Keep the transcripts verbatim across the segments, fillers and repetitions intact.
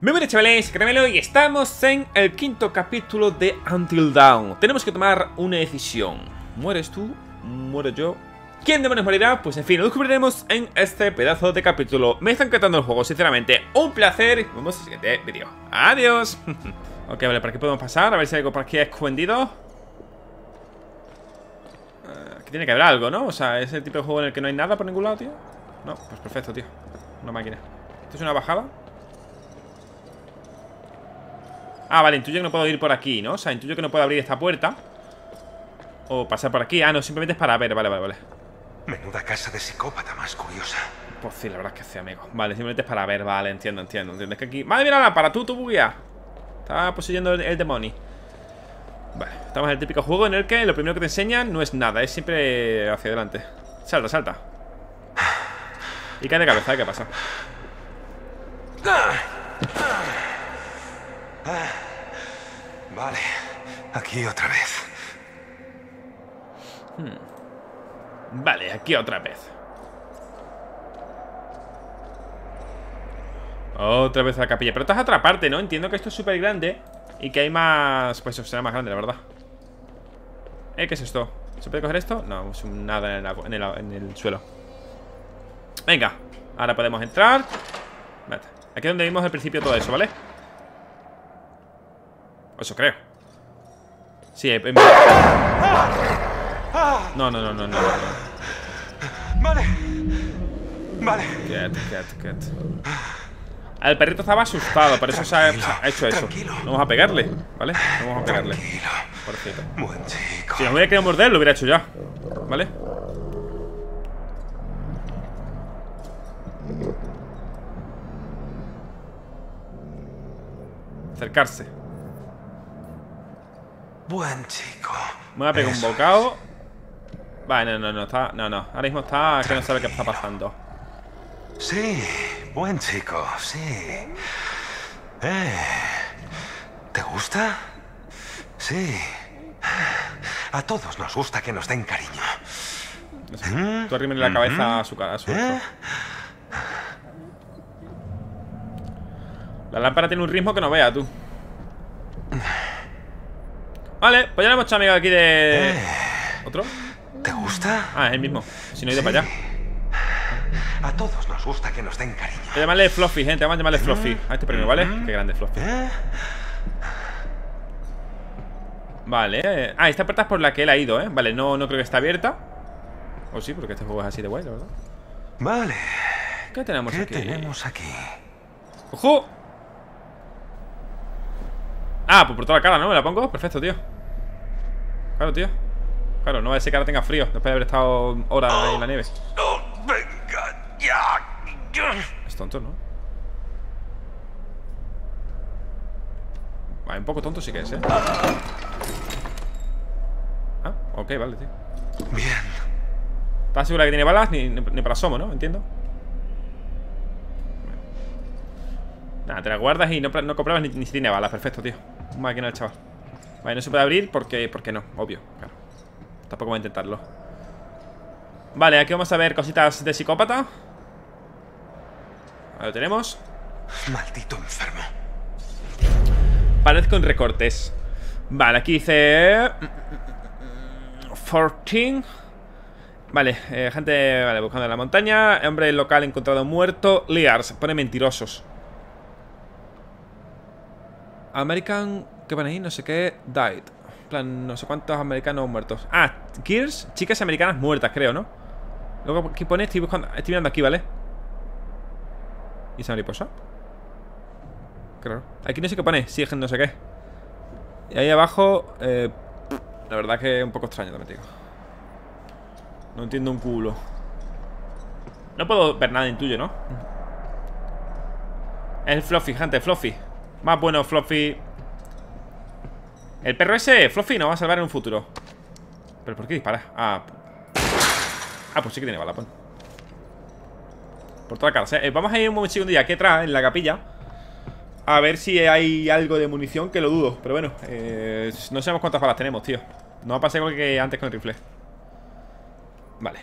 Muy buenas chavales, Caramelo, y estamos en el quinto capítulo de Until Dawn. Tenemos que tomar una decisión. ¿Mueres tú? ¿Muero yo? ¿Quién demonios morirá? Pues en fin, lo descubriremos en este pedazo de capítulo. Me está encantando el juego, sinceramente. Un placer. Nos vemos en el siguiente vídeo. Adiós. Ok, vale, ¿por aquí podemos pasar? A ver si hay algo por aquí escondido. uh, Aquí tiene que haber algo, ¿no? O sea, es el tipo de juego en el que no hay nada por ningún lado, tío. No, pues perfecto, tío. Una máquina. ¿Esto es una bajada? Ah, vale, intuyo que no puedo ir por aquí, ¿no? O sea, intuyo que no puedo abrir esta puerta o pasar por aquí. Ah, no, simplemente es para ver, vale, vale, vale. Menuda casa de psicópata más curiosa. Pues sí, la verdad es que sí, amigo. Vale, simplemente es para ver, vale, entiendo, entiendo, entiendo. Es que aquí... Madre mía, la para tú, tu guía. Está poseyendo el, el demonio. Vale, estamos en el típico juego en el que lo primero que te enseñan no es nada, es siempre hacia adelante. Salta, salta. Y cae de cabeza, ¿qué pasa? Vale, aquí otra vez. hmm. Vale, aquí otra vez. Otra vez a la capilla. Pero esta es otra parte, ¿no? Entiendo que esto es súper grande y que hay más... Pues eso será más grande, la verdad. ¿Eh? ¿Qué es esto? ¿Se puede coger esto? No, es un nada en el, en el, en el suelo. Venga, ahora podemos entrar. Vale. Aquí es donde vimos al principio todo eso, ¿vale? Eso creo. Sí, he... No, no, no, no, no, no. Vale. Vale. Quieto, quieto, quieto. El perrito estaba asustado, por eso se ha, se ha hecho eso. Tranquilo. Vamos a pegarle, ¿vale? Vamos a pegarle. Tranquilo. Por cierto. Buen chico. Si nos hubiera querido morder, lo hubiera hecho ya, ¿vale? Acercarse. Buen chico. Me voy a pegar un Eso bocado. Vale, no, no, no, está. No, no. Ahora mismo está que no sabe qué está pasando. es. Sí, buen chico, sí. Eh, ¿te gusta? Sí. A todos nos gusta que nos den cariño. No sé. Tú arrímele la cabeza a su cara. A su ¿Eh? La lámpara tiene un ritmo que no vea, tú. Vale, pues ya le hemos hecho amigo aquí de... Eh, ¿Otro? ¿Te gusta? Ah, es el mismo. Si no he ido Sí. para allá. A todos nos gusta que nos den cariño. Voy a llamarle Fluffy, gente. Vamos a llamarle Fluffy a este premio, ¿vale? Qué grande Fluffy. ¿Eh? Vale. Ah, esta puerta es por la que él ha ido, ¿eh? Vale, no, no creo que esté abierta. O sí, porque este juego es así de guay, la verdad. Vale. ¿Qué tenemos ¿Qué aquí? tenemos aquí? ¡Ojo! Ah, pues por toda la cara, ¿no? ¿Me la pongo? Perfecto, tío. Claro, tío. Claro, no va a ser que ahora tenga frío después de haber estado horas ahí en la nieve. ¡No, venga, ya! Es tonto, ¿no? Vale, un poco tonto sí que es, ¿eh? Ah, ok, vale, tío. Bien. ¿Estás segura que tiene balas? Ni, ni, ni para asomo, ¿no? Entiendo. Nada, te la guardas y no, no compruebas ni, ni si tiene balas. Perfecto, tío. Un máquina el chaval. Vale, no se puede abrir porque, porque no, obvio, claro. Tampoco voy a intentarlo. Vale, aquí vamos a ver cositas de psicópata. Ahí lo tenemos. Maldito enfermo. Pared con recortes. Vale, aquí dice catorce. Vale, eh, gente, vale, buscando en la montaña. Hombre local encontrado muerto. Lears, pone mentirosos. American, ¿qué pone ahí? No sé qué, died. En plan, no sé cuántos americanos muertos. Ah, Kills, chicas americanas muertas, creo, ¿no? Luego aquí pone, estoy buscando, estoy mirando aquí, ¿vale? ¿Y esa mariposa? Qué raro. Aquí no sé qué pone, sigue no sé qué. Y ahí abajo, eh, la verdad que es un poco extraño también, tío. No entiendo un culo. No puedo ver nada, intuyo, ¿no? Es el Fluffy, gente, Fluffy. Más bueno, Fluffy. El perro ese, Fluffy, nos va a salvar en un futuro. ¿Pero por qué dispara? Ah, ah pues sí que tiene bala, pues. Por toda la cara, ¿eh? Vamos a ir un momento segundo aquí atrás, en la capilla, a ver si hay algo de munición, que lo dudo. Pero bueno, eh, no sabemos cuántas balas tenemos, tío. No va a pasar igual que antes con el rifle. Vale.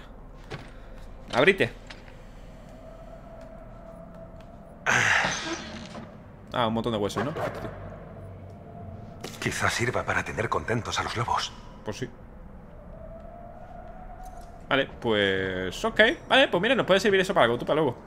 Abrite. Ah, un montón de huesos, ¿no? Perfecto, tío. Quizás sirva para tener contentos a los lobos. Pues sí. Vale, pues... ok. Vale, pues mira, nos puede servir eso para algo. Tú para luego.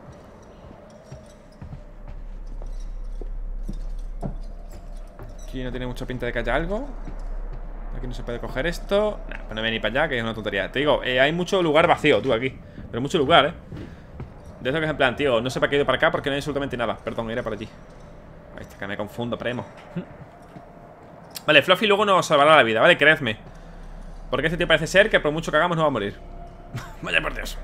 Aquí no tiene mucha pinta de que haya algo. Aquí no se puede coger esto. Nah, pues no voy a ni para allá, que es una tontería. Te digo, eh, hay mucho lugar vacío, tú, aquí. Pero mucho lugar, ¿eh? De eso que es en plan, tío, no sé para qué he ido para acá porque no hay absolutamente nada. Perdón, iré para allí. Ahí está, que me confundo, premo. Vale, Fluffy luego nos salvará la vida, ¿vale? Creedme. Porque este tío parece ser que por mucho que hagamos no va a morir. Vaya por Dios.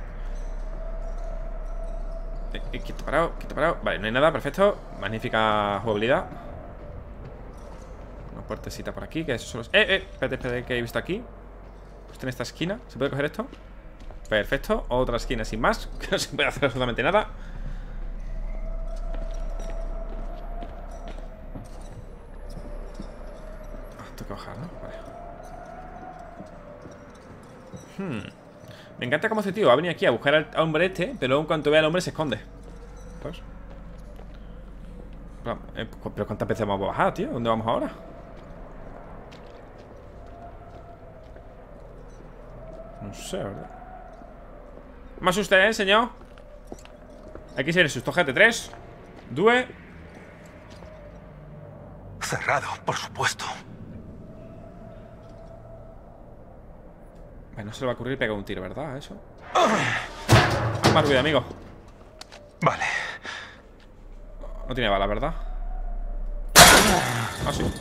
Eh, eh, quieto parado, quieto parado. Vale, no hay nada, perfecto. Magnífica jugabilidad. Una puertecita por aquí, que eso solo es... Eh, eh, espérate, espérate, que he visto aquí. Justo en esta esquina. ¿Se puede coger esto? Perfecto, otra esquina sin más. Que no se puede hacer absolutamente nada. Ah, tengo que bajar, ¿no? Vale. Hmm. Me encanta cómo este tío va a venir aquí a buscar al hombre este, pero luego en cuanto vea al hombre se esconde. ¿Sabes? Pero ¿cuántas veces vamos a bajar, tío? ¿Dónde vamos ahora? No sé, ¿verdad? ¿Me asusta, eh, señor? Aquí se le asustó G T tres. Due. Cerrado, por supuesto. Bueno, no se le va a ocurrir pegar un tiro, ¿verdad? Eso. Más ruido, amigo. Vale. No tiene bala, ¿verdad? Ah, sí.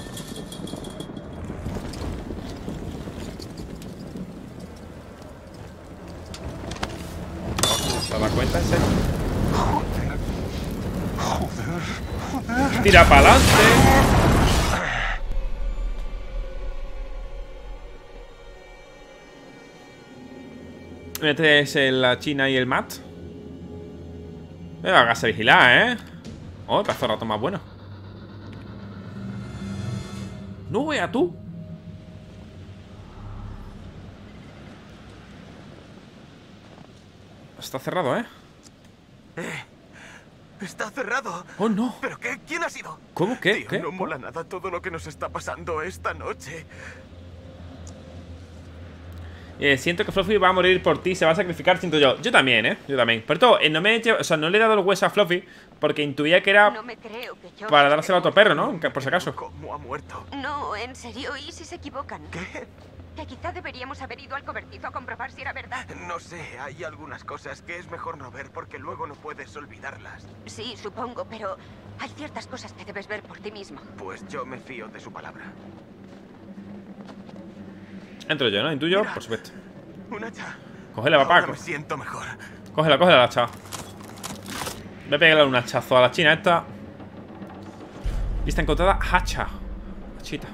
¿Se da cuenta, en serio? Joder, joder. ¡Tira para adelante! Este es la China y el Matt. Me hagas a vigilar, ¿eh? Oh, te hace rato más bueno. No vea tú. Está cerrado, ¿eh? Eh, está cerrado. Oh, no. ¿Pero qué? ¿Quién ha sido? ¿Cómo? ¿Qué? Tío, ¿Qué? no mola nada todo lo que nos está pasando esta noche. Eh, siento que Fluffy va a morir por ti. Se va a sacrificar, siento yo. Yo también, ¿eh? Yo también. Por todo, eh, no me he hecho, o sea, no le he dado el hueso a Fluffy porque intuía que era No me creo que yo para dárselo a otro perro, ¿no? Por si acaso. ¿Cómo ha muerto? No, en serio, ¿y si se equivocan? ¿Qué? Que quizá deberíamos haber ido al cobertizo a comprobar si era verdad. No sé, hay algunas cosas que es mejor no ver porque luego no puedes olvidarlas. Sí, supongo, pero hay ciertas cosas que debes ver por ti mismo. Pues yo me fío de su palabra. Entro yo, ¿no? Intuyo, Mira. por supuesto. Un hacha. Cógela, papá. Ahora me siento mejor. Cógela, cógela, la hacha. Voy a pegarle un hachazo a la china esta. Lista encontrada, hacha. Hachita.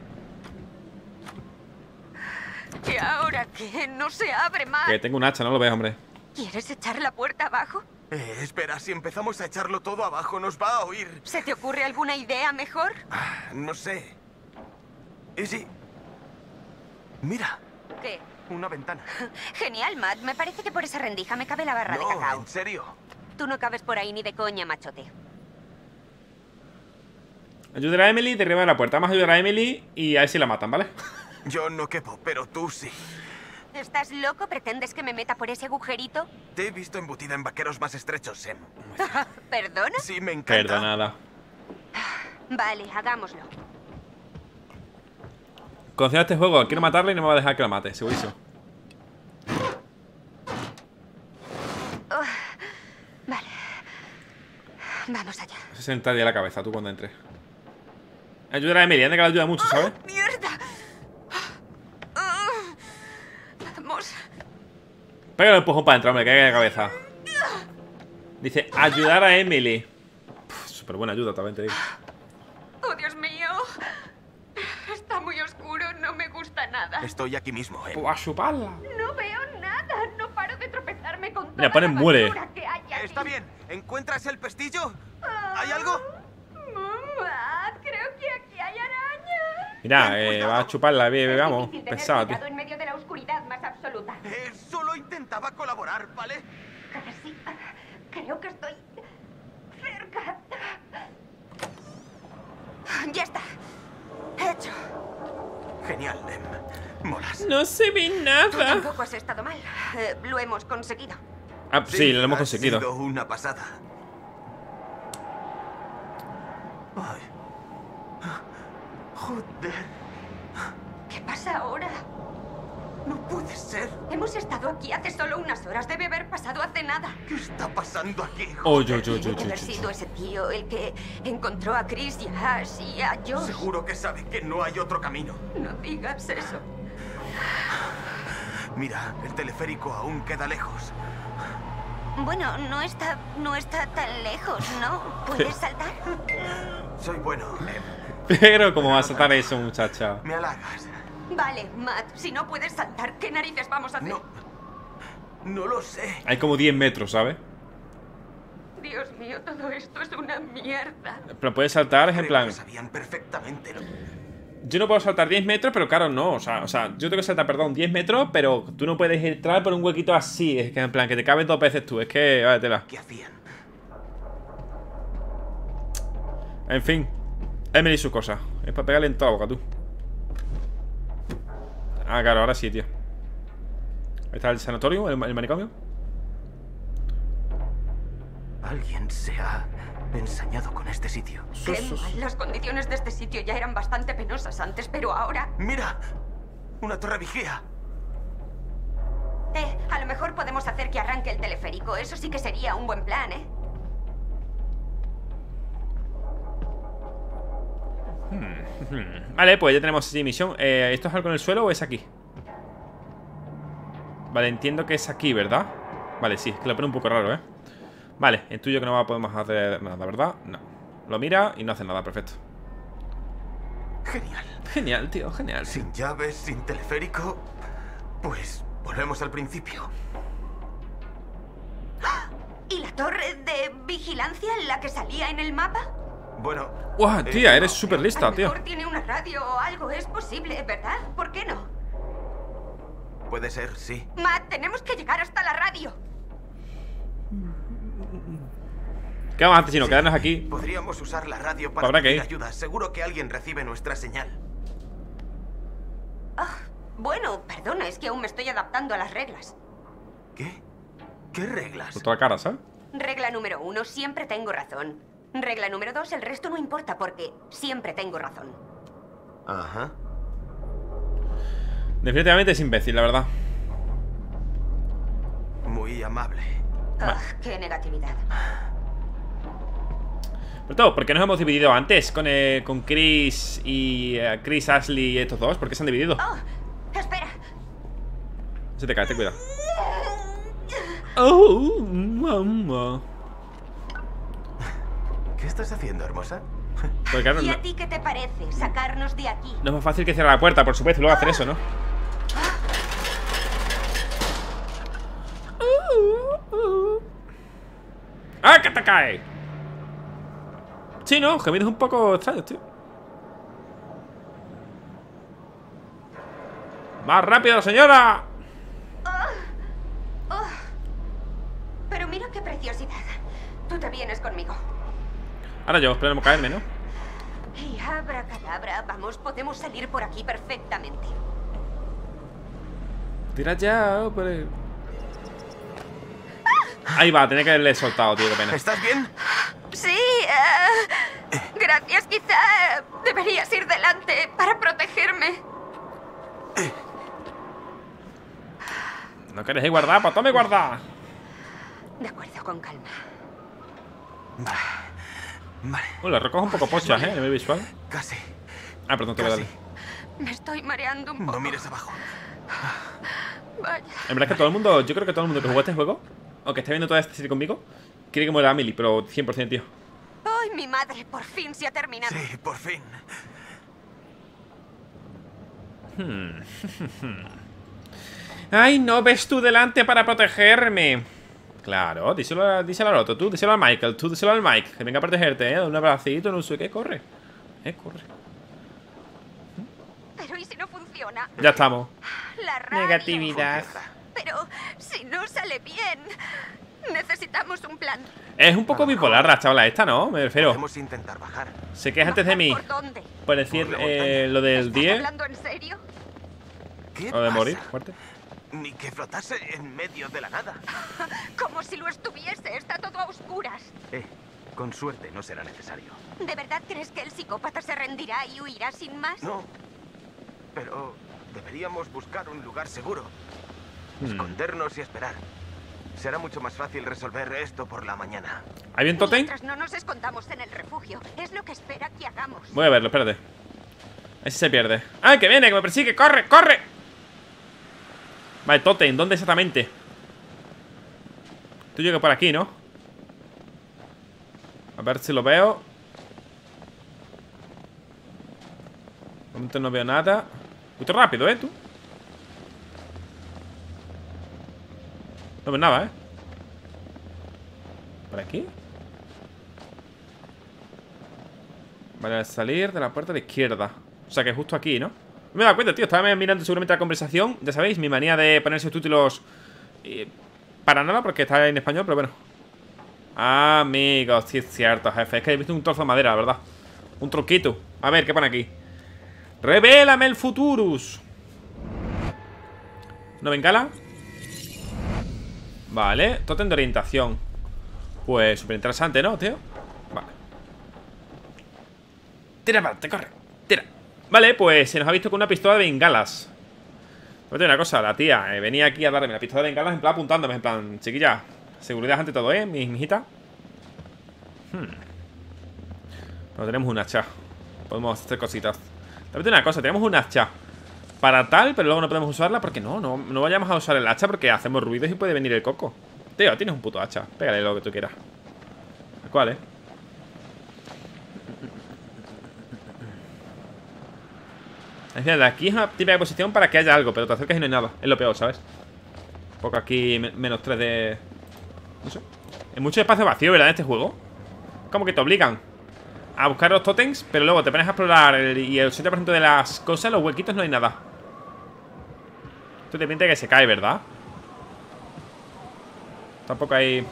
¿Y ahora qué? No se abre más. Que tengo un hacha, no lo ves, hombre. ¿Quieres echar la puerta abajo? Eh, espera, si empezamos a echarlo todo abajo nos va a oír. ¿Se te ocurre alguna idea mejor? Ah, no sé. ¿Y si...? Mira, ¿Qué? una ventana. Genial, Matt. Me parece que por esa rendija me cabe la barra de No, cacao. en serio. Tú no cabes por ahí ni de coña, machote. Ayudar a Emily, derribar la puerta. Vamos a ayudar a Emily y a ver si la matan, ¿vale? Yo no quepo, pero tú sí. ¿Estás loco? ¿Pretendes que me meta por ese agujerito? Te he visto embutida en vaqueros más estrechos, Sem. ¿Perdona? Sí, me encanta. Perdonada. Vale, hagámoslo. Conociendo este juego, quiero matarla y no me va a dejar que la mate, segurísimo. Vale. Vamos allá. sesenta de la cabeza, tú cuando entres. Ayudar a Emily, anda que la ayuda mucho, ¿sabes? ¡Mierda! Vamos. Pégale el empujón para adentro, hombre, que caiga de cabeza. Dice, ayudar a Emily. Súper buena ayuda, también te digo. ¡Oh, Dios mío! Está muy oscuro, no me gusta nada. Estoy aquí mismo, Em. Pues a chuparla. No veo nada, no paro de tropezarme con toda Mira, ponen la muere. basura que hay aquí. Está bien. ¿Encuentras el pestillo? ¿Hay algo? Mamá, creo que aquí hay arañas. Mira, eh, va a chuparla, bien, Es vamos. difícil tener Pesado, tío. cuidado en medio de la oscuridad más absoluta. Eh, solo intentaba colaborar, ¿vale? Casi. Creo que estoy cerca. Ya está. Hecho. Genial, Dem. Molas. No se ve Tú nada. tampoco has estado mal. Eh, lo hemos conseguido. Ah, sí, lo hemos ha conseguido. sido una pasada. Ay. Joder. ¿Qué pasa ahora? No puede ser. Hemos estado aquí hace solo unas horas. Debe haber pasado hace nada. ¿Qué está pasando aquí? Oye, oye, oye, Debe oye, haber oye. sido ese tío el que encontró a Chris y a Ash y a Josh. Seguro que sabe que no hay otro camino. No digas eso. Mira, el teleférico aún queda lejos. Bueno, no está, no está tan lejos, ¿no? ¿Puedes saltar? Soy bueno, Em. Pero cómo va a saltar eso, muchacha. Me halagas. Vale, Matt, si no puedes saltar, ¿qué narices vamos a hacer? No. No lo sé. Hay como diez metros, ¿sabes? Dios mío, todo esto es una mierda. Pero puedes saltar, es en Creo plan. que sabían perfectamente lo... Yo no puedo saltar diez metros, pero claro, no. O sea, o sea, yo tengo que saltar, perdón, diez metros, pero tú no puedes entrar por un huequito así. Es que en plan, que te cabes dos veces tú. Es que, vale, tela. que hacían. En fin. Emily y su cosa. Es para pegarle en toda la boca, tú. Ah, claro, ahora sí, tío. Ahí está el sanatorio, el, el manicomio. Alguien se ha ensañado con este sitio. Qué Sus- mal, las condiciones de este sitio ya eran bastante penosas antes, pero ahora... ¡Mira! Una torre vigía. Eh, a lo mejor podemos hacer que arranque el teleférico. Eso sí que sería un buen plan, ¿eh? Vale, pues ya tenemos esa misión. eh, ¿Esto es algo en el suelo o es aquí? Vale, entiendo que es aquí, ¿verdad? Vale, sí, es que lo pone un poco raro, ¿eh? Vale, intuyo que no podemos hacer nada, ¿verdad? No. Lo mira y no hace nada, perfecto. Genial. Genial, tío, genial. Sin llaves, sin teleférico. Pues volvemos al principio. ¿Y la torre de vigilancia, la que salía en el mapa? Bueno. ¡Guau, eh, tía! Eres no, súper A lista, lo tío. mejor tiene una radio o algo. Es posible, ¿verdad? ¿Por qué no? Puede ser, sí. Matt, tenemos que llegar hasta la radio. ¿Qué vamos a hacer si no? Sí. Quedarnos aquí. Podríamos usar la radio para Habrá que pedir ir. ayuda. Seguro que alguien recibe nuestra señal. Ah, bueno, perdona, es que aún me estoy adaptando a las reglas. ¿Qué? ¿Qué reglas? Por toda la cara, ¿sabes? Regla número uno, siempre tengo razón. Regla número dos, el resto no importa porque siempre tengo razón. Ajá. Definitivamente es imbécil, la verdad. Muy amable. Ah, qué negatividad. Por todo, ¿por qué nos hemos dividido antes con, eh, con Chris y eh, Chris, Ashley y estos dos? ¿Por qué se han dividido? Oh, espera. Se te cae, ten cuidado. Oh, mamá. ¿Qué estás haciendo, hermosa? Porque claro, ¿Y no, a ti qué te parece sacarnos de aquí? no es más fácil que cerrar la puerta, por supuesto, y luego hacer eso, ¿no? ¡Ah, que te cae! Sí, no, gemidos un poco extraños, tío. ¡Más rápido, señora! Oh, pero mira qué preciosidad. Tú te vienes conmigo. Ahora yo, esperemos caerme, ¿no? Y abracadabra, vamos, podemos salir por aquí perfectamente. Tira ya, hombre. Ahí va, tenía que haberle soltado, tío, qué pena. ¿Estás bien? Sí, eh, gracias. Quizá deberías ir delante para protegerme. ¿No queréis ir guardar? Pues tome guardar. De acuerdo, con calma. Vale. Vale. Bueno, la recojo un poco pochas, ¿eh? A nivel visual. Casi. Ah, perdón, te voy a Casi. darle. Me estoy mareando un poco. No mires abajo. Vaya. En verdad es que todo el mundo, yo creo que todo el mundo que jugó este juego, o que esté viendo toda esta serie conmigo, quiere que muera Emily, pero cien por ciento, tío. ¡Ay, mi madre! Por fin se ha terminado. Sí, por fin. Ay, no ves tú delante para protegerme. Claro, díselo, a- díselo al otro, tú, díselo al Michael, tú, díselo al Mike, que venga a protegerte, ¿eh? Un abracito, no sé qué, corre. Eh, corre. Pero ¿y si no funciona? Ya estamos. La radio. Negatividad. Pero si no sale bien. Necesitamos un plan. Es un poco bipolar la chavala esta, ¿no? Me refiero. Podemos intentar bajar. Sé que es antes de mí. ¿Por dónde? Por decir Por la eh, lo del ¿Estás diez. hablando en serio? ¿Qué O de pasa? morir, fuerte. Ni que flotase en medio de la nada. Como si lo estuviese. Está todo a oscuras. Eh, con suerte no será necesario. ¿De verdad crees que el psicópata se rendirá y huirá sin más? No. Pero deberíamos buscar un lugar seguro. Hmm. Escondernos y esperar. Será mucho más fácil resolver esto por la mañana. ¿Hay un tótem? Mientras no nos escondamos en el refugio. Es lo que espera que hagamos. Voy a verlo, espérate. Ahí se pierde. ¡Ay, que viene! ¡Que me persigue! ¡Corre! ¡Corre! Vale, tótem. ¿Dónde exactamente? Tú llegas por aquí, ¿no? A ver si lo veo. De momento no veo nada. Muy rápido, ¿eh? Tú. No veo nada, ¿eh? ¿Por aquí? Vale, al salir de la puerta de la izquierda. O sea que justo aquí, ¿no? No me he dado cuenta, tío. Estaba mirando seguramente la conversación. Ya sabéis, mi manía de poner subtítulos eh, para nada, porque está en español, pero bueno. Amigos, sí es cierto, jefe. Es que he visto un trozo de madera, la verdad. Un truquito. A ver, ¿qué pone aquí? Revélame el Futurus. ¿No bengala? Vale, tótem de orientación. Pues súper interesante, ¿no, tío? Vale. Tira para, te corre. Tira. Vale, pues se nos ha visto con una pistola de bengalas. Voy a decir una cosa, la tía eh, venía aquí a darme la pistola de bengalas en plan apuntándome, en plan, chiquilla, seguridad ante todo, ¿eh? Mi mijita. Hmm. Pero tenemos un hacha. Podemos hacer cositas. Te voy a decir una cosa, tenemos un hacha para tal, pero luego no podemos usarla porque no, no, no vayamos a usar el hacha porque hacemos ruidos y puede venir el coco. Tío, tienes un puto hacha. Pégale lo que tú quieras. ¿Cuál, eh? Es decir, aquí es una típica posición para que haya algo, pero te acercas y no hay nada. Es lo peor, ¿sabes? Un poco aquí, me menos tres de... No sé. Hay mucho espacio vacío, ¿verdad? En este juego. Como que te obligan a buscar los tótems, pero luego te pones a explorar el, y el ochenta por ciento de las cosas, los huequitos, no hay nada. Esto te pinta que se cae, ¿verdad? Tampoco hay...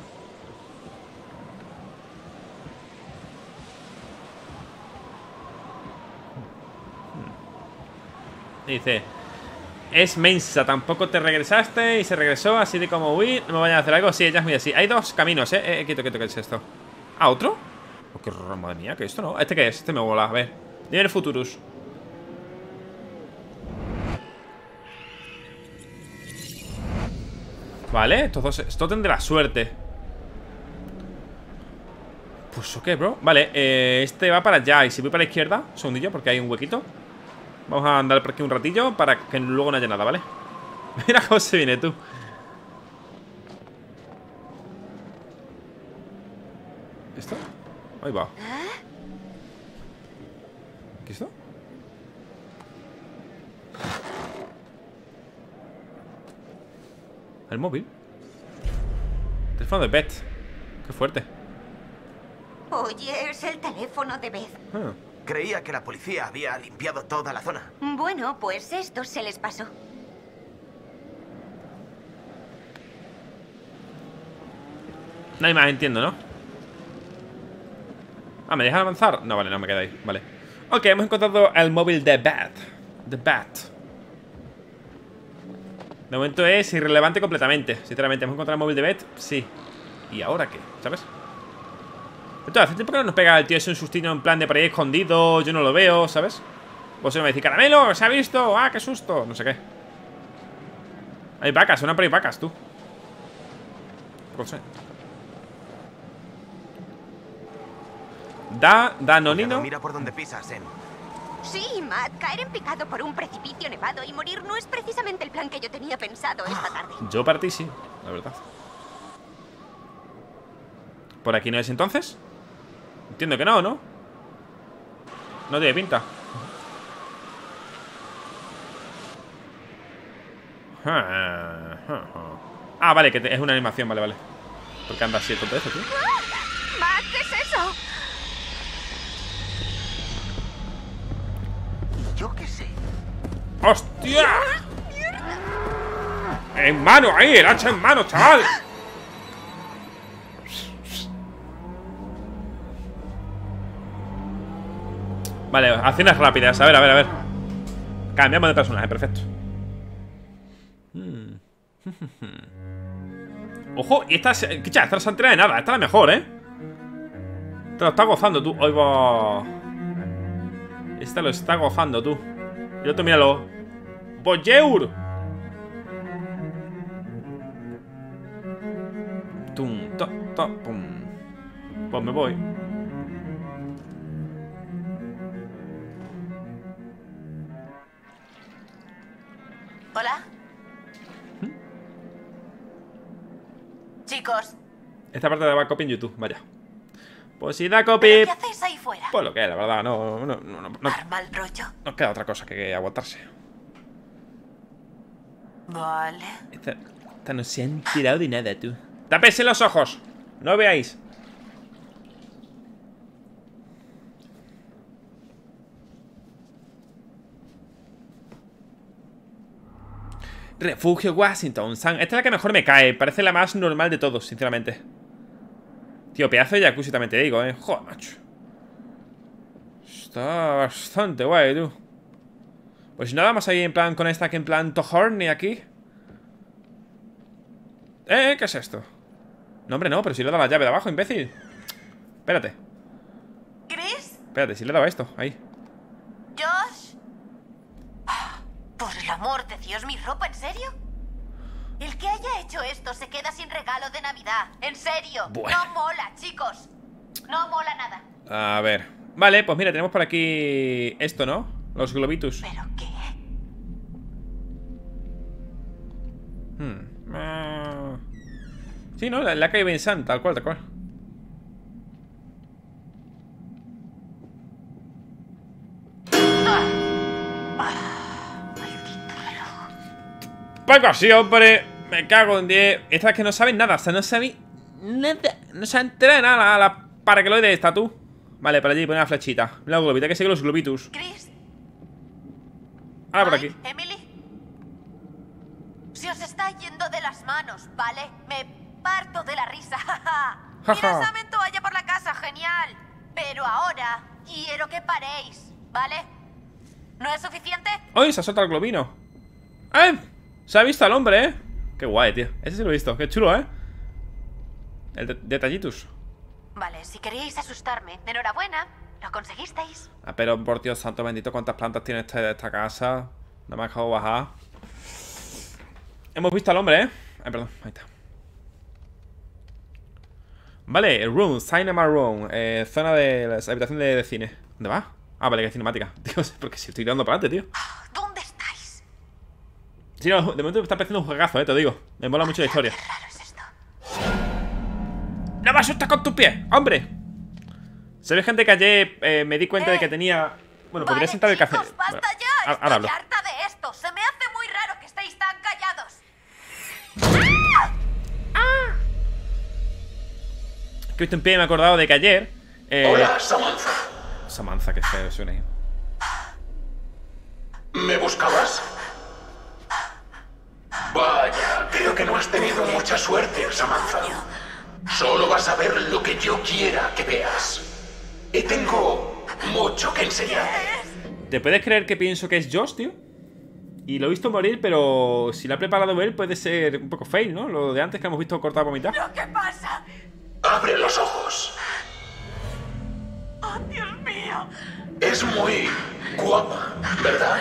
Dice: es mensa, tampoco te regresaste y se regresó, así de como huir. No me vayan a hacer algo. Sí, ella es muy así. Hay dos caminos, eh. eh quieto, quieto, ¿qué es esto? ¿Ah, otro? Oh, qué raro, madre mía, que esto no. ¿Este qué es? Este me mola, a ver. Dime el Futurus. Vale, estos dos. Esto tendrá suerte. Pues, ¿o qué, bro? Vale, eh, este va para allá. Y si voy para la izquierda, un segundillo, porque hay un huequito. Vamos a andar por aquí un ratillo para que luego no haya nada, ¿vale? Mira cómo se viene, tú. ¿Esto? Ahí va. ¿Qué es esto? El móvil. Teléfono de Beth. Qué fuerte. Oye, es el teléfono de Beth. Ah. Creía que la policía había limpiado toda la zona. Bueno, pues esto se les pasó. No hay más, entiendo, ¿no? Ah, ¿me dejan avanzar? No, vale, no me queda ahí, vale. Ok, hemos encontrado el móvil de Bat. The Bat. De momento es irrelevante completamente. Sinceramente, ¿hemos encontrado el móvil de Bat? Sí. ¿Y ahora qué? ¿Sabes? Entonces, hace tiempo que no nos pega el tío ese un sustito en plan de por ahí escondido. Yo no lo veo, ¿sabes? Vos se me dice, caramelo, se ha visto. Ah, qué susto, no sé qué. Hay vacas, suenan por ahí vacas, tú. No sé. Da, Danonino. Cuidado, mira por donde pisas, Em. Sí, Matt, caer en picado por un precipicio nevado y morir no es precisamente el plan que yo tenía pensado esta tarde. Yo para ti sí, la verdad. ¿Por aquí no es entonces? Entiendo que no, ¿no? No tiene pinta. Ah, vale, que es una animación, vale, vale. Porque anda así todo eso, tío. Matt, ¿qué es eso? Yo qué sé. ¡Hostia! En mano, ahí, el hacha en mano, chaval. Vale, acciones rápidas. A ver, a ver, a ver. Cambiamos de personaje, perfecto. hmm. Ojo, y esta, esta, esta se entera de nada. Esta es la mejor, ¿eh? Te lo está gozando tú. Ahí va. Esta lo está gozando tú. Y otro, míralo. ¡Boyeur! Tum, to, to, pum. Pues me voy. ¿Hola? ¿Mm? Chicos. Esta parte de la copy en YouTube, vaya. Pues si da copy. ¿Pero qué hacéis ahí fuera? Pues lo que es, la verdad, no, no, no, no, no, ¿Dar mal rollo? no queda otra cosa que aguantarse. Vale. Esta, esta no se han tirado de nada, tú. ¡Tápese los ojos! No veáis. Refugio Washington. Esta es la que mejor me cae. Parece la más normal de todos, sinceramente. Tío, pedazo de jacuzzi también te digo, eh. Joder, macho. Está bastante guay, tú. Pues si no, vamos ahí en plan con esta que en plan Tohorny aquí. Eh, ¿qué es esto? No, hombre, no, pero si le he dado la llave de abajo, imbécil. Espérate. ¿Chris? Espérate, si le he dado esto, ahí. ¿Josh? Por el amor de Dios, ¿mi ropa? ¿En serio? El que haya hecho esto se queda sin regalo de Navidad. En serio. Bueno. No mola, chicos. No mola nada. A ver. Vale, pues mira, tenemos por aquí esto, ¿no? Los globitus. ¿Pero qué? Hmm. Ah. Sí, ¿no? La, la calle Vincent, tal cual, tal cual. Poco así, hombre. Me cago en diez. Esta es que no saben nada. O sea, no saben nada. No se entera de nada la, la paraqueloide esta, tú. Vale, para allí poner una flechita. La globita, que sigue los globitus. Chris. Ahora por aquí. Mike, Emily. Se os está yendo de las manos, ¿vale? Me parto de la risa. Mira esa toalla por la casa, genial. Pero ahora quiero que paréis, ¿vale? ¿No es suficiente? ¡Uy! Se ha soltado el globino. ¡Eh! Se ha visto al hombre, ¿eh? Qué guay, tío. Ese sí lo he visto. Qué chulo, ¿eh? El de detallitos. Vale, si queríais asustarme, enhorabuena. Lo conseguisteis. Ah, pero por Dios santo bendito, ¿cuántas plantas tiene esta, esta casa? No me ha dejado bajar. Hemos visto al hombre, ¿eh? Ay, perdón, ahí está. Vale, room, cinema room, eh, zona de la habitación de, de cine. ¿Dónde va? Ah, vale, que es cinemática. Dios, porque si estoy tirando para adelante, tío. ¿Dónde estáis? Sí, no, de momento me está pareciendo un juegazo, eh, te digo. Me mola mucho la historia. Qué raro es esto. ¡No me asustas con tus pies! ¡Hombre! Se ve, gente, que ayer eh, me di cuenta Eh, de que tenía... Bueno, podría Vale, sentar el café. chicos, basta Bueno, ya. ahora- ahora hablo. Estoy harta de esto. Se me hace muy raro que estéis tan callados. Que he visto en pie y me he acordado de que ayer... Eh, Hola, Samantha. Samantha, que feo suena ahí. ¿Me buscabas? Vaya, creo que no has tenido mucha suerte, Samantha. Solo vas a ver lo que yo quiera que veas. Y tengo mucho que enseñarte. ¿Te puedes creer que pienso que es Josh, tío? Y lo he visto morir, pero si lo ha preparado él puede ser un poco fail, ¿no? Lo de antes que hemos visto cortado por mitad. ¿Pero qué pasa? Abre los ojos. ¡Oh, Dios mío! Es muy guapa, ¿verdad?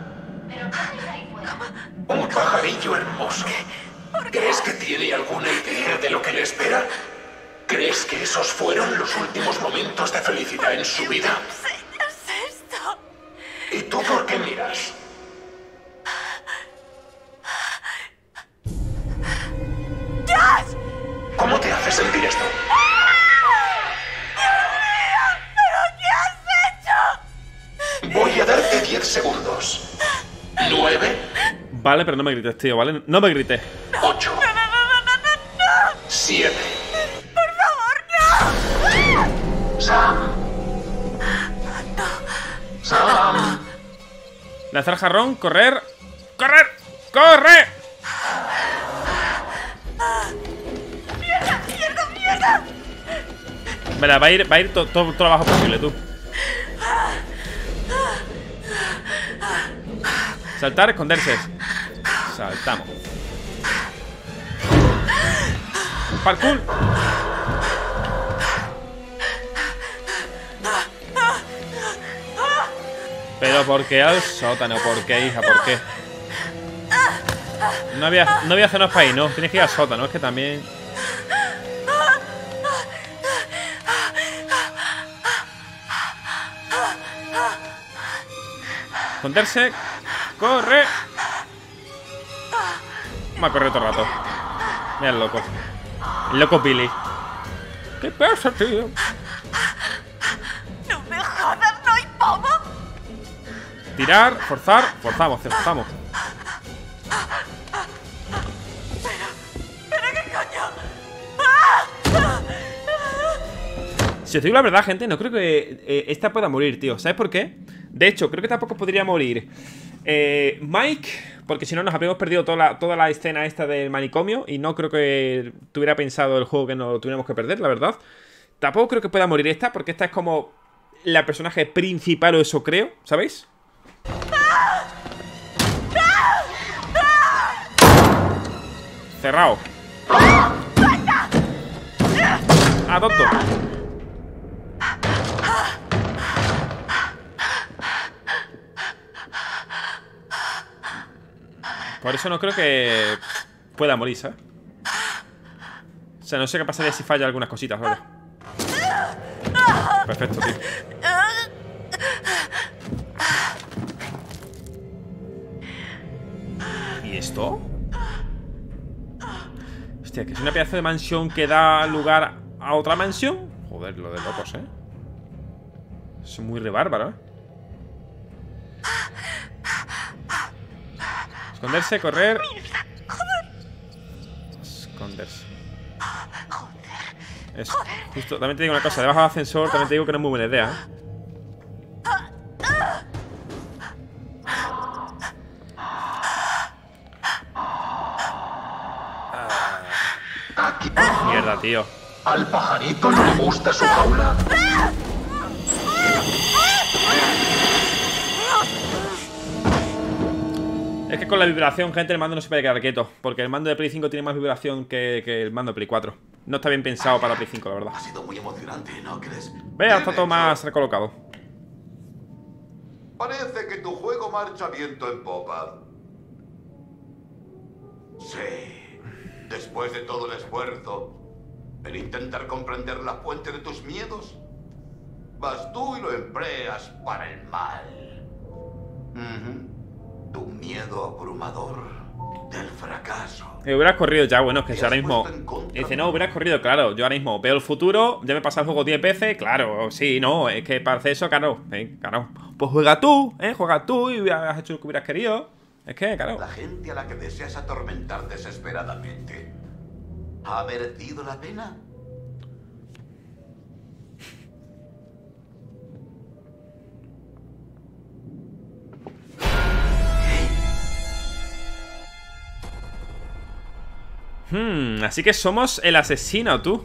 Un pajarillo hermoso. ¿Crees que tiene alguna idea de lo que le espera? ¿Crees que esos fueron los últimos momentos de felicidad en su vida? ¿Enseñas esto? ¿Y tú por qué miras? ¡Josh! ¿Cómo te hace sentir esto? ¿Pero qué has hecho? Voy a darte diez segundos. Nueve, Vale, pero no me grites, tío, ¿vale? No me grites. ocho, ¡No, no, no, no, no, no! siete. ¡Por favor, no! Sam. Sam. Lanzar jarrón, correr. ¡Correr! ¡Corre! ¡Mierda, mierda, mierda! Vale, va a ir, va a ir todo, todo, todo lo bajo posible, tú. Saltar, esconderse. Saltamos. Parkour. Pero ¿por qué al sótano? ¿Por qué, hija? ¿Por qué? No había, no había zonas para ahí, no. Tienes que ir al sótano, es que también... Esconderse. ¡Corre! Me ha corrido todo el rato. Mira el loco. El loco Billy. ¿Qué pasa, tío? No me jodas, ¿no hay pomo? Tirar, forzar, forzamos, forzamos. ¿Pero qué coño? Si os digo la verdad, gente, no creo que eh, esta pueda morir, tío. ¿Sabes por qué? De hecho, creo que tampoco podría morir eh, Mike, porque si no nos habríamos perdido toda la, toda la escena esta del manicomio. Y no creo que tuviera pensado el juego que no lo tuviéramos que perder, la verdad. Tampoco creo que pueda morir esta, porque esta es como la personaje principal, o eso creo, ¿sabéis? Cerrado. Ah, tonto. Por eso no creo que pueda morir, ¿sabes? O sea, no sé qué pasaría si falla algunas cositas, ¿vale? Perfecto, tío. ¿Y esto? Hostia, que es una pedazo de mansión que da lugar a otra mansión. Joder, lo de locos, ¿eh? Es muy re bárbaro, ¿eh? Esconderse, correr. Esconderse. Eso, justo, también te digo una cosa, debajo del ascensor también te digo que no es muy buena idea, ¿eh? Mierda, tío. ¿Al pajarito no le gusta su jaula? Es que con la vibración, gente, el mando no se puede quedar quieto. Porque el mando de Play cinco tiene más vibración que, que el mando de Play cuatro. No está bien pensado para Play cinco, la verdad. Ha sido muy emocionante, ¿no crees? Vea, está todo más recolocado. Parece que tu juego marcha viento en popa. Sí. Después de todo el esfuerzo, en intentar comprender la fuente de tus miedos, vas tú y lo empleas para el mal. Ujú. Tu miedo abrumador del fracaso. Me hubieras corrido ya, bueno, es que yo ahora mismo... Dice, no, hubieras corrido, claro. Yo ahora mismo veo el futuro, ya me he pasado el juego diez veces. Claro, sí, no, es que para hacer eso, claro, eh, claro. Pues juega tú, eh, juega tú y has hecho lo que hubieras querido. Es que, claro. La gente a la que deseas atormentar desesperadamente, ¿ha merecido la pena? Hmm, así que somos el asesino, tú.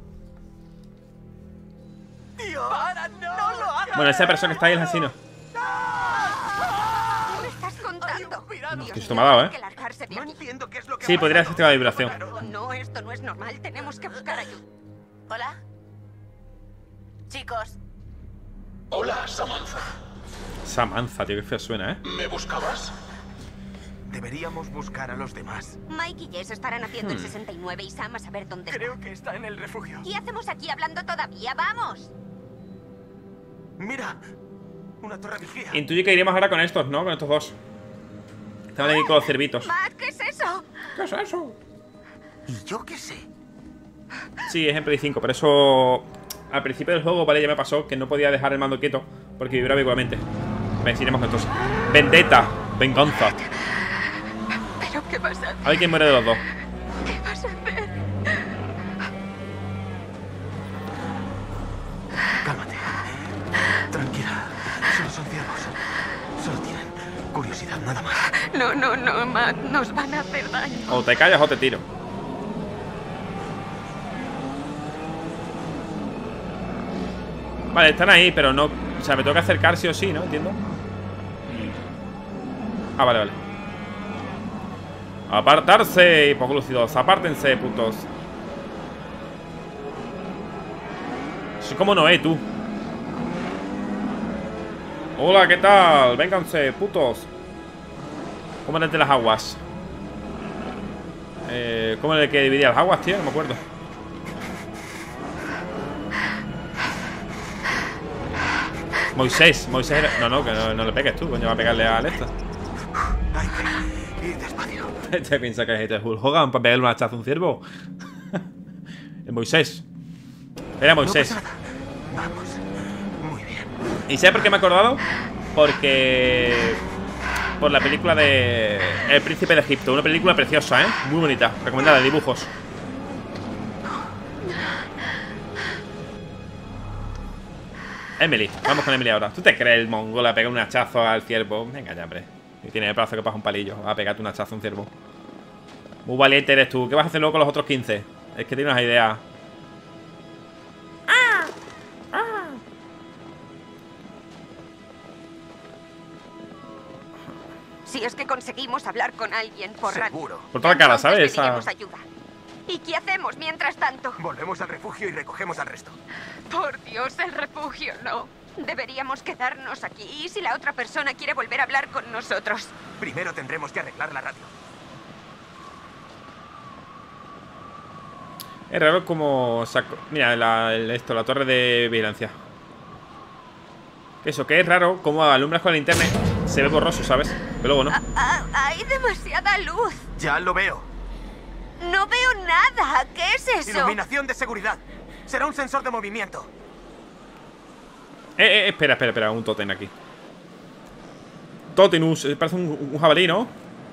Dios, para, no, no lo hagas. Bueno, esa persona que está ahí es el asesino. ¿Qué me estás contando? Dios Que esto me ha dado, mío, ¿eh? hay que largarse de No aquí. entiendo qué es lo que Sí, ha podría pasado. ser la vibración. No, esto no es normal. Tenemos que buscar ayuda. ¿Hola? Chicos, Hola, Samantha. Samantha, tío, qué feo suena, ¿eh? ¿Me buscabas? Deberíamos buscar a los demás. Mike y Jess estarán haciendo el sesenta y nueve y Sam a saber dónde está. Creo que está en el refugio. ¿Qué hacemos aquí hablando todavía? ¡Vamos! Mira, una torre vigía. Intuye que iremos ahora con estos, ¿no? Con estos dos. Estaban aquí con los cervitos. Matt, ¿qué es eso? ¿Qué es eso? ¿Y yo qué sé? Sí, es en Play cinco, por eso... Al principio del juego, vale, ya me pasó que no podía dejar el mando quieto porque vibraba igualmente. Venga, iremos con estos. Vendetta, venganza. ¿Pero qué vas a hacer? A ver quién muere de los dos. ¿Qué vas a hacer? Cálmate. Tranquila. Solo son ciegos. Solo tienen curiosidad, nada más. No, no, no, Matt. Nos van a hacer daño. O te callas o te tiro. Vale, están ahí, pero no... O sea, me tengo que acercar sí o sí, ¿no? Entiendo. Ah, vale, vale. Apartarse, hipoglucidos. Apártense, putos. Soy como Noé, tú. Hola, ¿qué tal? Vénganse, putos. ¿Cómo era el de las aguas? Eh, ¿Cómo era el que dividía las aguas, tío? No me acuerdo. Moisés, Moisés era... No, no, que no, no le pegues tú, coño, va a pegarle a Alexa. Hay que ir despacio. Este piensa que es este Hulk Hogan para pegarle un hachazo a un ciervo. El Moisés. Era Moisés. No pasa nada. Vamos. Muy bien. ¿Y sabes por qué me he acordado? Porque... Por la película de... El Príncipe de Egipto. Una película preciosa, ¿eh? Muy bonita. Recomendada, de dibujos. Emily, vamos con Emily ahora. ¿Tú te crees el mongol a pegar un hachazo al ciervo? Venga ya, hombre. Y tiene el brazo que pasa un palillo. Va a pegarte un hachazo a un ciervo. Muy valiente eres tú. ¿Qué vas a hacer luego con los otros quince? Es que tienes una idea. ¡Ah! ¡Ah! Si es que conseguimos hablar con alguien por radio. Seguro. Por toda la cara, entonces ¿sabes? pediríamos Esa... ayuda. ¿Y qué hacemos mientras tanto? Volvemos al refugio y recogemos al resto. Por Dios, el refugio no. Deberíamos quedarnos aquí. ¿Y si la otra persona quiere volver a hablar con nosotros? Primero tendremos que arreglar la radio. Es raro como saco... Mira, la, el- esto, la torre de vigilancia. Eso, que es raro como alumbras con la linterna. Se ve borroso, ¿sabes? Pero luego no. Ah, ah, hay demasiada luz. Ya lo veo. No veo nada. ¿Qué es eso? Iluminación de seguridad. Será un sensor de movimiento. Eh, eh, espera, espera, espera. Un tótem aquí. Totenus. eh, Parece un, un jabalí, ¿no?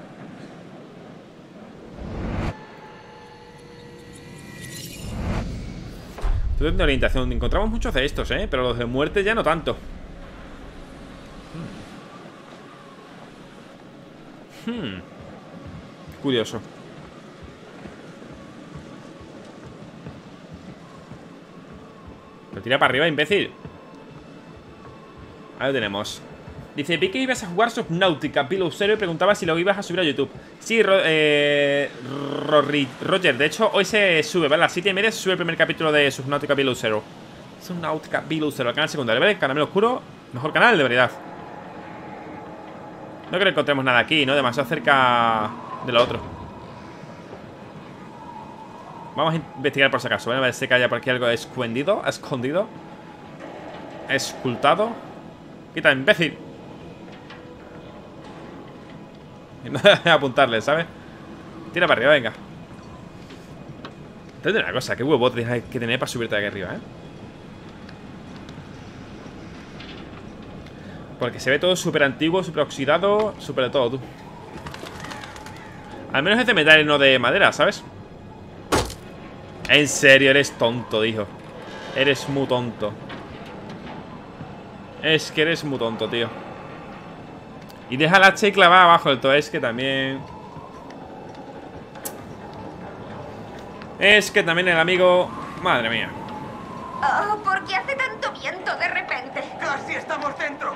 Tótem de orientación. Encontramos muchos de estos, ¿eh? Pero los de muerte ya no tanto. Hmm. Curioso. Lo tira para arriba, imbécil. Ahí lo tenemos. Dice, vi que ibas a jugar Subnautica Below Zero y preguntaba si lo ibas a subir a YouTube. Sí, Ro eh, Rory, Roger, de hecho hoy se sube, ¿vale? A las siete y media se sube el primer capítulo de Subnautica Below Zero. Subnautica Below Zero, el canal secundario, ¿vale? Caramelo Oscuro, mejor canal, de verdad. No creo que encontremos nada aquí, ¿no? Demasiado cerca de lo otro. Vamos a investigar por si acaso, ¿vale? A ver si haya por aquí algo escondido. Escondido. Escultado. Quita, imbécil. Y no voy a apuntarle, ¿sabes? Tira para arriba, venga. Te digo una cosa, qué huevo tienes que tener para subirte de aquí arriba, ¿eh? Porque se ve todo súper antiguo, súper oxidado, súper de todo, tú. Al menos es de metal y no de madera, ¿sabes? En serio, eres tonto, dijo. Eres muy tonto. Es que eres muy tonto, tío. Y deja la hacha y clavada abajo del todo. Es que también... Es que también el amigo... Madre mía. Oh, ¿por qué hace tanto viento de repente? ¡Casi estamos dentro!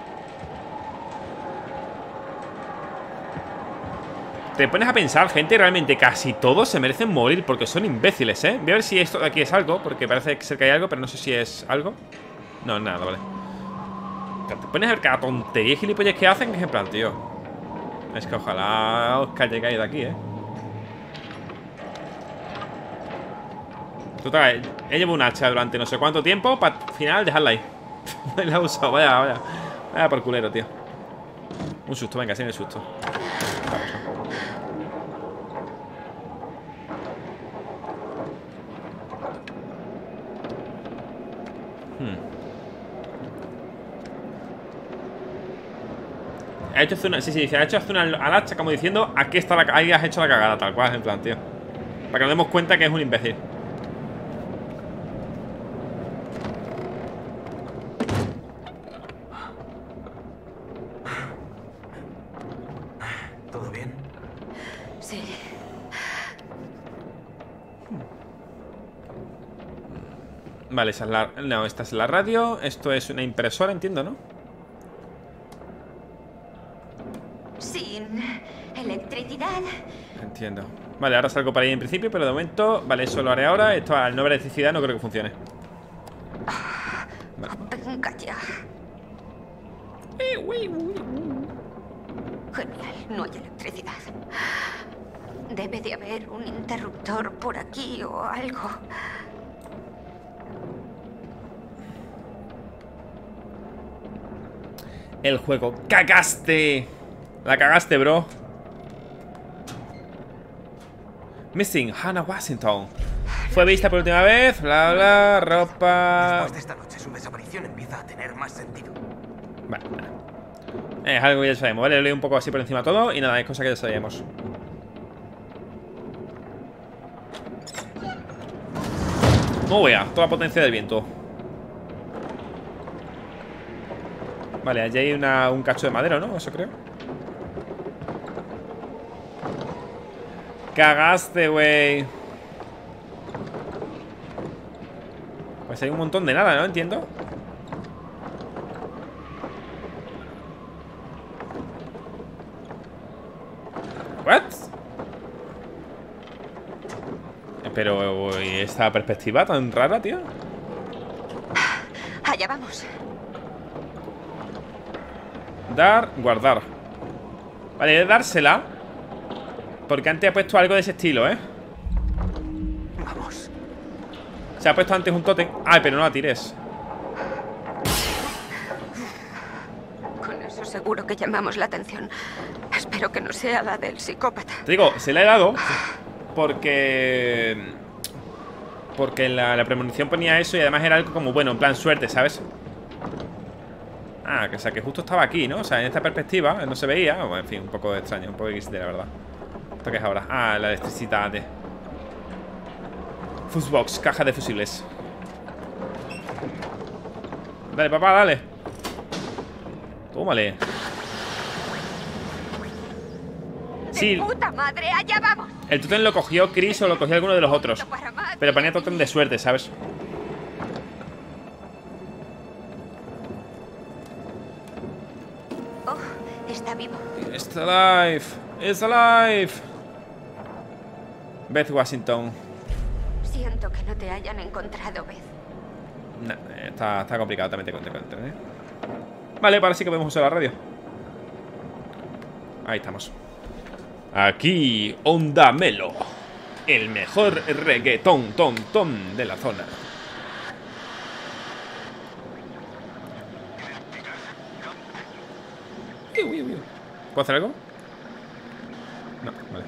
Te pones a pensar, gente, realmente casi todos se merecen morir porque son imbéciles, ¿eh? Voy a ver si esto de aquí es algo, porque parece ser que hay algo, pero no sé si es algo. No, nada, vale. Te pones a ver cada tontería y gilipollas que hacen, que es en plan, tío. Es que ojalá os caigáis de aquí, ¿eh? Total, he llevado un hacha durante no sé cuánto tiempo para al final dejarla ahí. La he usado, vaya, vaya. Vaya por culero, tío. Un susto, venga, sí, me susto. Ha hecho zona, sí, sí, dice, ha hecho zona al al hacha, como diciendo, aquí está la, ahí has hecho la cagada, tal cual, en plan, tío. Para que nos demos cuenta que es un imbécil. ¿Todo bien? Sí. Vale, esa es la... No, esta es la radio. Esto es una impresora, entiendo, ¿no? Sí, electricidad. Entiendo. Vale, ahora salgo para ahí en principio, pero de momento... Vale, eso lo haré ahora. Esto al no haber electricidad no creo que funcione. Vale. Venga ya. Genial, no hay electricidad. Debe de haber un interruptor por aquí o algo. El juego. ¡Cagaste! La cagaste, bro. Missing, Hannah Washington. Fue vista por última vez, bla bla, ropa... Después de esta noche su desaparición empieza a tener más sentido. Vale, vale. Es algo que ya sabemos, ¿vale? Lo leo un poco así por encima todo y nada, es cosa que ya sabíamos. No vea, toda la potencia del viento. Vale, allí hay una, un cacho de madera, ¿no? Eso creo. Cagaste, güey. Pues hay un montón de nada, ¿no? Entiendo. ¿What? Pero esta perspectiva tan rara, tío. Allá vamos. Dar, guardar. Vale, he de dársela. Porque antes ha puesto algo de ese estilo, ¿eh? Vamos. Se ha puesto antes un tótem. Ay, pero no la tires. Con eso seguro que llamamos la atención. Espero que no sea la del psicópata. Te digo, se la he dado porque... Porque en la, la premonición ponía eso y además era algo como, bueno, en plan suerte, ¿sabes? Ah, que, o sea, que justo estaba aquí, ¿no? O sea, en esta perspectiva no se veía. Bueno, en fin, un poco extraño, un poco de la verdad. ¿Esto qué es ahora? Ah, la electricidad de... Fusebox, caja de fusibles. Dale, papá, dale. Tómale. Sí. ¡De puta madre! ¡Allá vamos! El tótem lo cogió Chris o lo cogió alguno de los otros. Pero ponía tótem de suerte, ¿sabes? Oh, está vivo. It's alive. It's alive. Beth Washington. Siento que no te hayan encontrado, Beth. No, está, está complicado también te cuento, ¿eh? Vale, ahora sí que podemos usar la radio. Ahí estamos. Aquí, Onda Melo. El mejor reggaetón, ton, ton de la zona. ¿Puedo hacer algo? No, vale.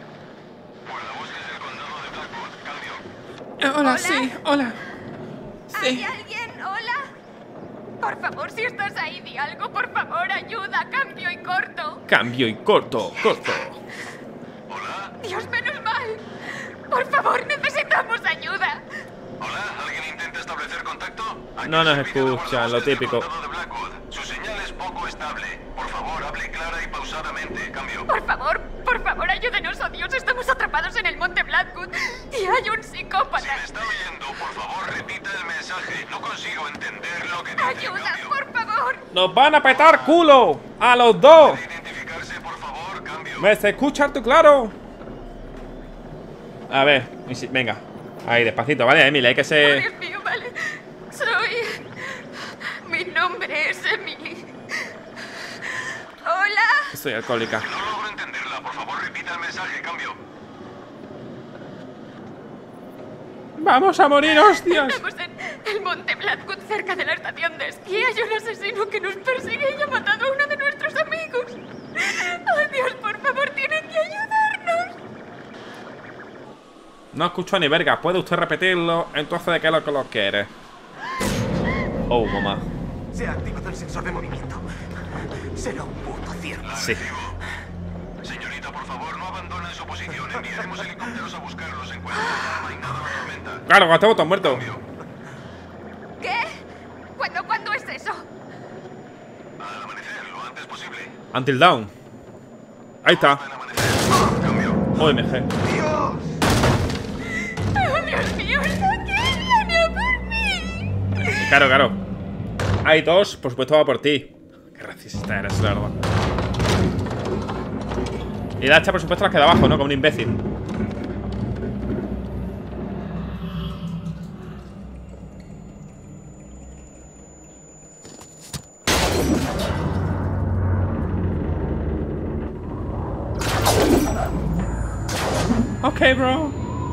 Hola, ¿Hola? sí, hola. ¿Hay Sí. alguien? ¿Hola? Por favor, si estás ahí, di algo. Por favor, ayuda. Cambio y corto. Cambio y corto, corto. Dios, menos mal. Por favor, necesitamos ayuda. Hola, ¿alguien intenta establecer contacto? Aquí No nos el servicio de escuchan, lo guardabosques del típico. condado de Blackwood. Su señal es poco estable. Por favor, hable clara y pausadamente. Cambio. Por favor, por favor, ayúdenos, oh Dios. Estamos atrapados en el monte Blackwood y hay un Si psicópata. me está oyendo, por favor, repita el mensaje. No consigo entender lo que dice. Ayuda, Cambio. por favor. ¡Nos van a petar culo! ¡A los dos! ¿Puede identificarse, por favor? Cambio. ¿Me se escucha tú claro? A ver, y si- venga. Ahí, despacito, ¿vale, Emily? Hay que Oh, ser... Dios mío, vale. Soy... Mi nombre es Emily. Hola. Estoy alcohólica. No logro entenderla. Por favor, repita el mensaje. Cambio. ¡Vamos a morir, hostias! Estamos en el monte Blackwood, cerca de la estación de esquí. Hay un asesino que nos persigue y ha matado a uno de nuestros amigos. ¡Oh, Dios, por favor, tienen que ayudarnos! No escucho ni verga. ¿Puede usted repetirlo? Entonces, ¿de qué es lo que lo quiere? Oh, mamá. Se ha activado el sensor de movimiento. Será un puto cierre. Sí. Señorita, por favor, no abandone su posición. Enviaremos helicópteros a buscarlos en cuanto no hay nada de tormenta. Claro, cuando estamos todos muertos. ¿Qué? ¿Cuándo, ¿cuándo es eso? Al amanecer, lo antes posible. Until down. Ahí está. Al amanecer. Cambio. O M G. ¡Dios! ¡Oh, Dios mío! ¡Está que viene por mí! Claro, claro. Hay dos, por supuesto va por ti. Qué racista eres, la verdad. Y la hacha, por supuesto, la queda abajo, ¿no? Como un imbécil. Ok, bro.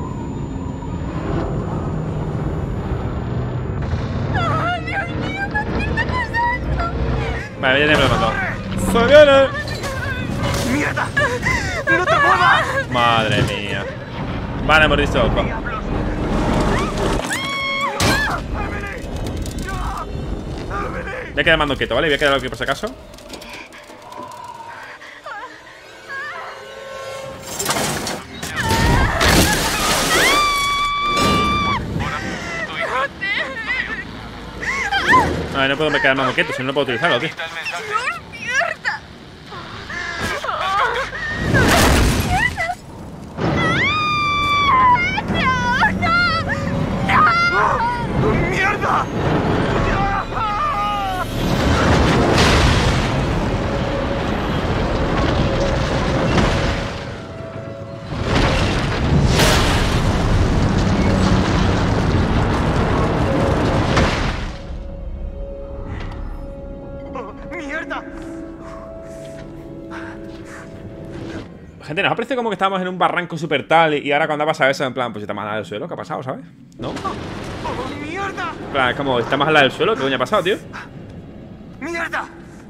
¡Oh, Dios mío! ¿Qué está pasando? Vale, ya me lo mató. ¡Se viene! ¡Mierda! ¡No te muevas! Madre mía. Van a morir todos. ¡Emily! Voy a quedar mando quieto, ¿vale? Voy a quedar aquí por si acaso. No, no puedo me quedar mando quieto, si no, no puedo utilizarlo, tío. ¡Dios, mierda! ¡Mierda! ¡Mierda! Gente, nos ha parecido como que estábamos en un barranco super tal. Y ahora cuando ha pasado eso, en plan, pues está más al lado del suelo. ¿Qué ha pasado, sabes? ¿No? ¡Oh, mierda! En plan, es como, está más al lado del suelo. ¿Qué coño ha pasado, tío? ¡Mierda!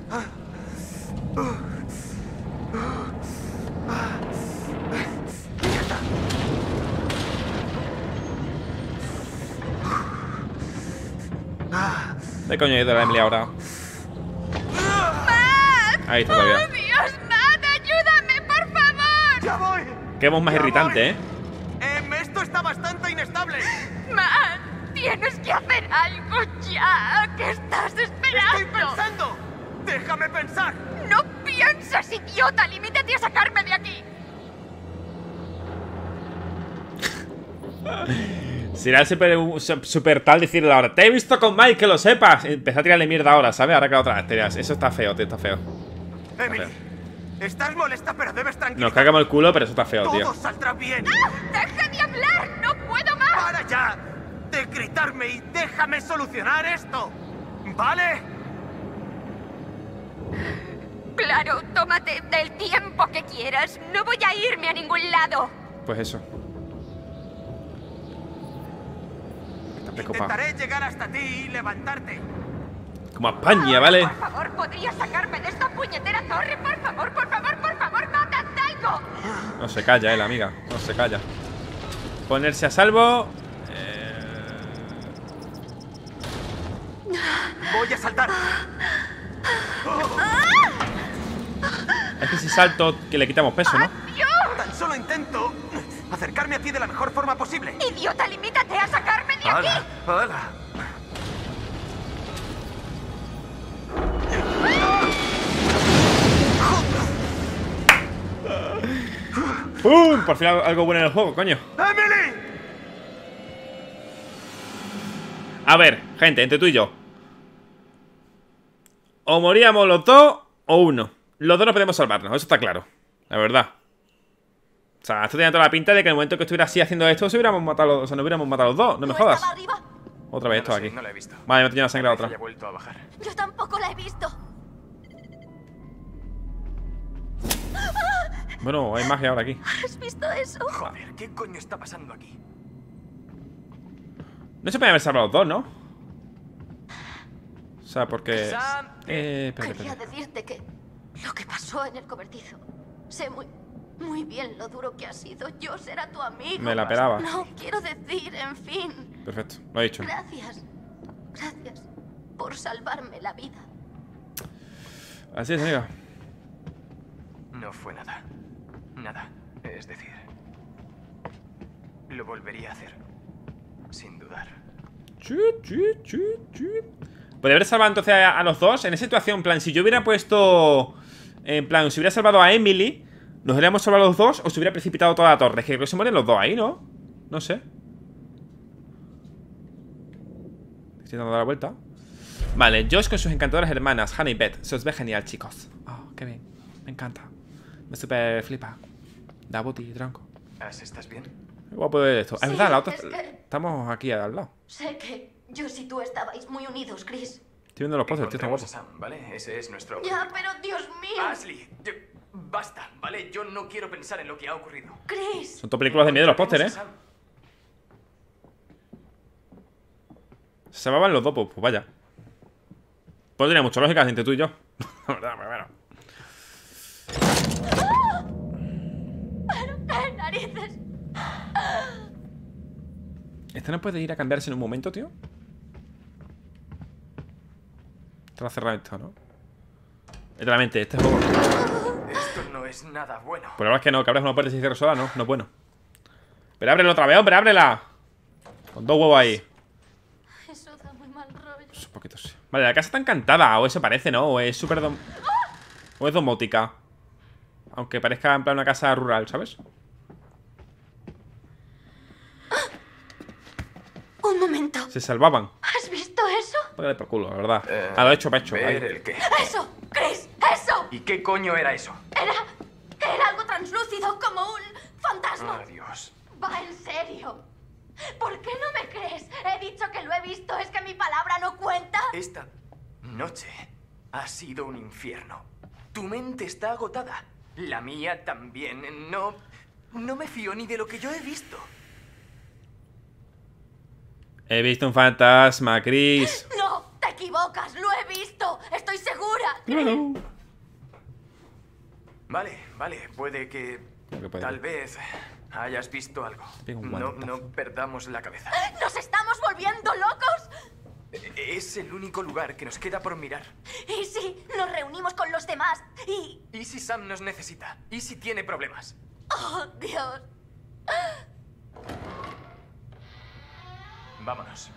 ¿De coño he ido la Emily ahora? Ahí está todavía. ¡Oh, Dios, Matt! ¡Ayúdame, por favor! ¡Ya voy! Qué voz más ¡Ya irritante, voy! ¿eh? Em, esto está bastante inestable. Matt, tienes que hacer algo ya. ¿Qué estás ¡Estoy esperando? pensando! ¡Déjame pensar! ¡No piensas, idiota! ¡Limítate a sacarme de aquí! Será super, super tal decirle ahora: te he visto con Mike, que lo sepas. Empezar a tirarle mierda ahora, ¿sabes? Ahora que la otra vez. Eso está feo, tío, está feo. Emily, estás molesta, pero debes tranquilizarte. Nos cagamos el culo, pero eso está feo, tío. Todo saldrá bien. ¡Ah! ¡Deja de hablar! ¡No puedo más! ¡Para ya de gritarme y déjame solucionar esto! ¿Vale? Claro, tómate el tiempo que quieras. No voy a irme a ningún lado. Pues eso. Está preocupado. Intentaré llegar hasta ti y levantarte. Como a España, ¿vale? Por favor, ¿podrías sacarme de esta puñetera torre? Por favor, por favor, por favor, Matt, haz algo. No se calla, eh, la amiga. No se calla. Ponerse a salvo. Eh... Voy a saltar. Es que si salto, que le quitamos peso, ¿no? Tan solo intento acercarme a ti de la mejor forma posible. Idiota, limítate a sacarme de aquí. ¡Hala! ¡Hala! ¡Pum! Por fin algo bueno en el juego, coño. ¡Emily! A ver, gente, entre tú y yo. O moríamos los dos o uno. Los dos no podemos salvarnos, eso está claro. La verdad. O sea, esto tenía toda la pinta de que en el momento que estuviera así haciendo esto, se hubiéramos matado, o sea, no hubiéramos matado los dos. No me jodas. ¿Estaba arriba? Otra vez esto No lo sé, aquí. no la he visto. Vale, me ha tenido la sangre a otra. Haya vuelto a bajar. Yo tampoco la he visto. Bueno, hay magia ahora aquí. ¿Has visto eso? Joder, ¿qué coño está pasando aquí? No se pueden haber salvado los dos, ¿no? O sea, porque... Sam, Eh, espérate, Quería espérate. decirte que lo que pasó en el cobertizo. Sé muy, muy bien lo duro que ha sido. Yo será tu amigo. Me la pelaba. No, quiero decir, en fin. Perfecto, lo he dicho. Gracias. Gracias por salvarme la vida. Así es, amiga. No fue nada. Nada. Es decir, lo volvería a hacer. Sin dudar. Chu, chu, chu, chu. Podría haber salvado entonces a, a los dos. En esa situación, en plan, si yo hubiera puesto... En plan, si hubiera salvado a Emily, ¿nos hubiéramos salvado los dos o se hubiera precipitado toda la torre? Es que creo que se mueren los dos ahí, ¿no? No sé. Estoy dando la vuelta. Vale, Josh con sus encantadoras hermanas, Hannah y Beth. Se os ve genial, chicos. Oh, qué bien. Me encanta. Me super flipa. Da boti, tronco. ¿Estás bien? Qué guapo de esto. Sí, es verdad, la otra. es que- Estamos aquí al lado. Sé que yo y tú estabais muy unidos, Chris. Estoy viendo los pósters, tío, están Encontremos a guapos. Sam, ¿vale? Ese es nuestro... Ya, pero Dios mío. Ashley, yo- basta, ¿vale? Yo no quiero pensar en lo que ha ocurrido. Chris. Son todas películas de miedo los pósters, Encontremos ¿eh? a Sam. Se salvaban los dos, pues, pues vaya. Pues tiene mucha lógica entre tú y yo. La verdad, pero bueno. ¿Qué narices? ¿Este no puede ir a cambiarse en un momento, tío? Está cerrado esto, ¿no? Literalmente, este juego. Esto no es nada bueno. Pues la verdad es que no, que abres una puerta y se cierra sola, no, no es bueno. Pero ábrelo otra vez, hombre, ábrela. Con dos huevos ahí. Eso da muy mal rollo. Pues un poquito sí. Vale, la casa está encantada, o eso parece, ¿no? O es súper dom... O es domótica. Aunque parezca en plan una casa rural, ¿sabes? Un momento. Se salvaban. ¿Has visto eso? Págale por culo, la verdad. Eh, A lo hecho, pecho. ver ahí. el qué. ¡Eso! ¡Chris! ¡Eso! ¿Y qué coño era eso? Era... Era algo translúcido, como un fantasma. Ah, Dios. Va, en serio. ¿Por qué no me crees? He dicho que lo he visto. ¿Es que mi palabra no cuenta? Esta noche ha sido un infierno. Tu mente está agotada. La mía también. No... No me fío ni de lo que yo he visto. He visto un fantasma, Chris. No, te equivocas. Lo he visto. Estoy segura. Claro. Vale, vale. Puede que... ¿Cómo que puede? Tal vez hayas visto algo. pego un No, guantazo. no perdamos la cabeza. ¿Nos estamos volviendo locos? Es el único lugar que nos queda por mirar. ¿Y si nos reunimos con los demás? Y... ¿Y si Sam nos necesita? ¿Y si tiene problemas? ¡Oh, Dios! Vámonos.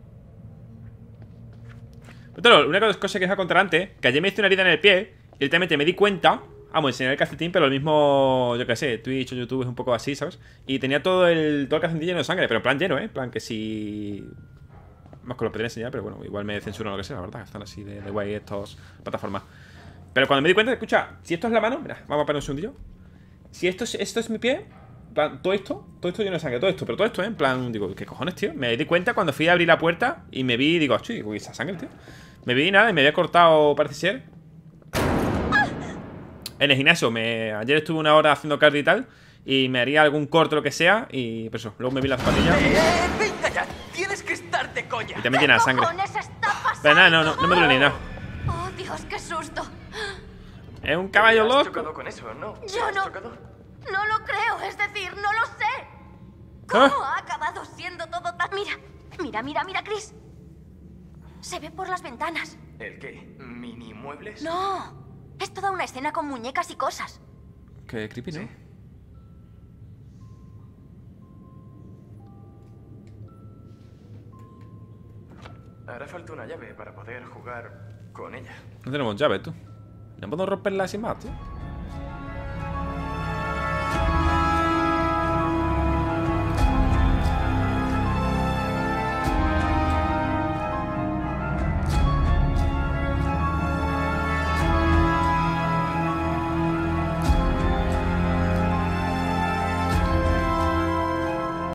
Pero una cosa que os voy a contar antes, que ayer me hice una herida en el pie y literalmente me di cuenta. Vamos, enseñar el calcetín, pero el mismo, yo qué sé, Twitch o YouTube es un poco así, ¿sabes? Y tenía todo el, todo el calcetín lleno de sangre, pero en plan lleno, ¿eh? En plan que si... Más que lo podría enseñar, pero bueno, igual me censuran o lo que sea, la verdad. Están así de, de guay estos plataformas. Pero cuando me di cuenta, escucha, si esto es la mano, mira, vamos a poner un segundillo. Si esto es, esto es mi pie, en plan, todo esto, todo esto lleno de sangre, todo esto, pero todo esto, ¿eh? En plan, digo, ¿qué cojones, tío? Me di cuenta cuando fui a abrir la puerta y me vi, digo, chuy, uy, esa sangre, tío. Me vi nada y me había cortado, parece ser. En el gimnasio, me, ayer estuve una hora haciendo cardio y tal. Y me haría algún corte o lo que sea. Y pues eso, luego me vi las zapatillas. ¡Eh, eh! ¡Venga ya! ¡Tienes que estar de coña! Y también tiene la sangre. ¿Qué cojones está pasando? Pero nada, no, no, no me duele ni nada. ¡Oh, Dios, qué susto! Es un caballo ¿Has loco. chocado con eso, no? Yo ¿Has no... chocado? No lo creo, es decir, no lo sé. ¿Cómo ha acabado siendo todo tan... Mira, mira, mira, mira, Chris. Se ve por las ventanas. ¿El qué? ¿Mini muebles? No, es toda una escena con muñecas y cosas. Qué creepy, ¿no? Sí. Hará falta una llave para poder jugar con ella. No tenemos llave, tú. No puedo romperla sin más, tío.